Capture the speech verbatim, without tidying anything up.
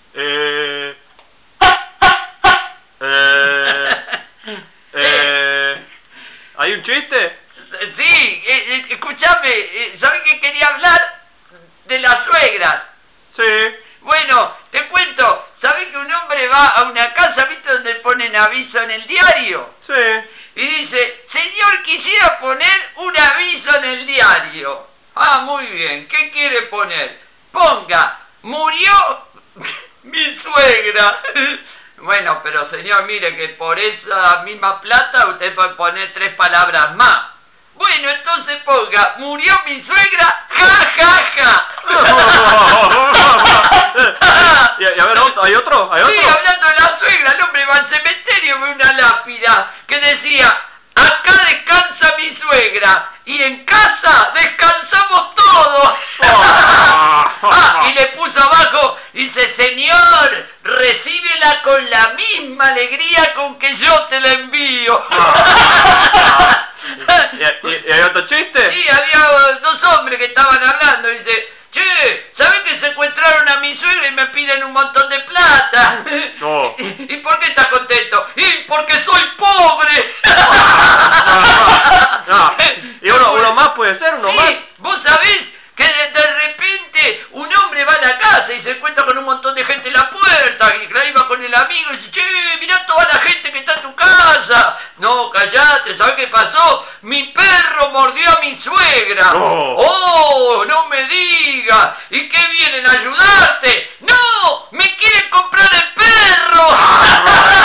Eh... Eh... Eh... ¿Hay un chiste? Sí, eh, eh, escúchame, eh, ¿sabes que quería hablar de las suegras? Sí. Bueno, te cuento, ¿sabes que un hombre va a una casa, viste, donde ponen aviso en el diario? Sí. Y dice, señor, quisiera poner un aviso en el diario. Ah, muy bien, ¿qué quiere poner? Ponga, murió mi suegra. Bueno, pero señor, mire que por esa misma plata usted puede poner tres palabras más. Bueno, entonces ponga, murió mi suegra, ja, ja, ja. y, y a ver, ¿hay otro? ¿Hay otro? Sí, hablando de la suegra, el hombre va al cementerio y ve una lápida que decía, acá descansa mi suegra y en casa descansamos todos. Ah, y le puso abajo, dice, señor, recíbela con la misma alegría con que yo te la envío. ¿Y, y, y hay otro chiste? Sí, había dos hombres que estaban hablando, dice, che, ¿sabes que secuestraron a mi suegra y me piden un montón de plata? No. ¿Y, y por qué estás contento? Y porque soy pobre. No. ¿Y uno, uno más puede ser? ¿Uno sí, más? vos sabés que de, de repente un hombre va a la casa y se encuentra con un montón de gente en la puerta y la iba con el amigo y dice, che, mirá toda la gente que está en tu casa. No, callate, ¿sabés qué pasó? Mi perro mordió a mi suegra. No. Oh, no me digas. ¿Y qué vienen a ayudarte? No, me quieren comprar el perro.